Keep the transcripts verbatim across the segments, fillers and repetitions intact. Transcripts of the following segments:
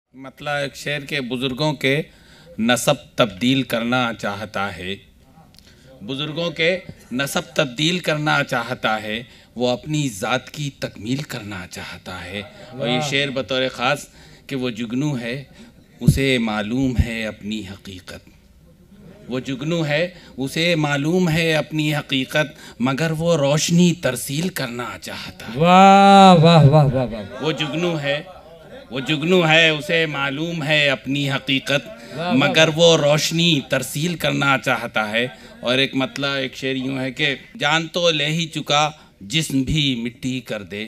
مطلب ایک شعر کے بزرگوں کے نسب تبدیل کرنا چاہتا ہے بزرگوں کے نسب تبدیل کرنا چاہتا ہے وہ اپنی ذات کی تکمیل کرنا چاہتا ہے۔ اور یہ شعر بطور خاص کہ وہ جگنو ہے اسے معلوم ہے اپنی حقیقت وہ جگنو ہے اسے معلوم ہے اپنی حقیقت مگر وہ روشنی ترسیل کرنا چاہتا ہے۔ واہ واہ واہ واہ واہ وہ جگنو ہے وہ جگنو ہے اسے معلوم ہے اپنی حقیقت مگر وہ روشنی ترسیل کرنا چاہتا ہے۔ اور ایک مطلب ایک شعر یوں ہے کہ جان تو لے ہی چکا جسم بھی مٹی کر دے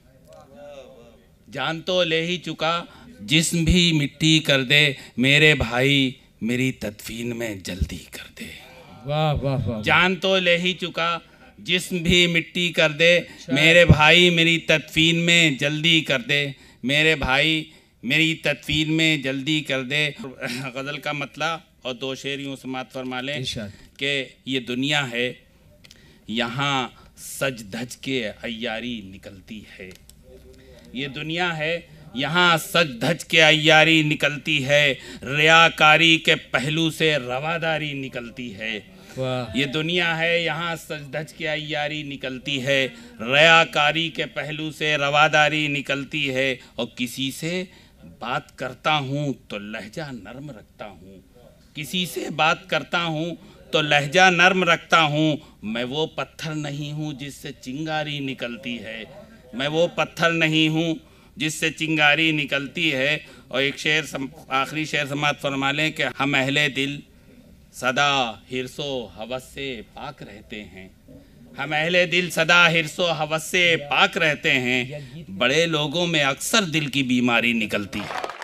جان تو لے ہی چکا جسم بھی مٹی کر دے میرے بھائی میری تدفین میں جلدی کر دے۔ واہ واہ واہ جان تو لے ہی چکا جسم بھی مٹی کر دے میرے بھائی میری تدفین میں جلدی کر دے میرے بھائی میری تدفین میں جلدی کر دے۔ غزل کا مطلب اور دو شعر یوں سماعت فرما لیں کہ یہ دنیا ہے یہاں سج دھج کے عیاری نکلتی ہے یہ دنیا ہے یہاں سج دھج کے عیاری نکلتی ہے ریاکاری کے پہلو سے رواداری نکلتی ہے۔ یہ دنیا ہے یہاں سج دھج کے عیاری نکلتی ہے ریاکاری کے پہلو سے رواداری نکلتی ہے اور کسی سے بات کرتا ہوں تو لہجہ نرم رکھتا ہوں کسی سے بات کرتا ہوں تو لہجہ نرم رکھتا ہوں میں وہ پتھر نہیں ہوں جس سے چنگاری نکلتی ہے میں وہ پتھر نہیں ہوں جس سے چنگاری نکلتی ہے۔ اور ایک شعر آخری شعر سماعت فرما لیں کہ ہم اہل دل سدا حرص و ہوس سے پاک رہتے ہیں ہم اہل دل سدا حرص و ہوس سے پاک رہتے ہیں بڑے لوگوں میں اکثر دل کی بیماری نکلتی ہے۔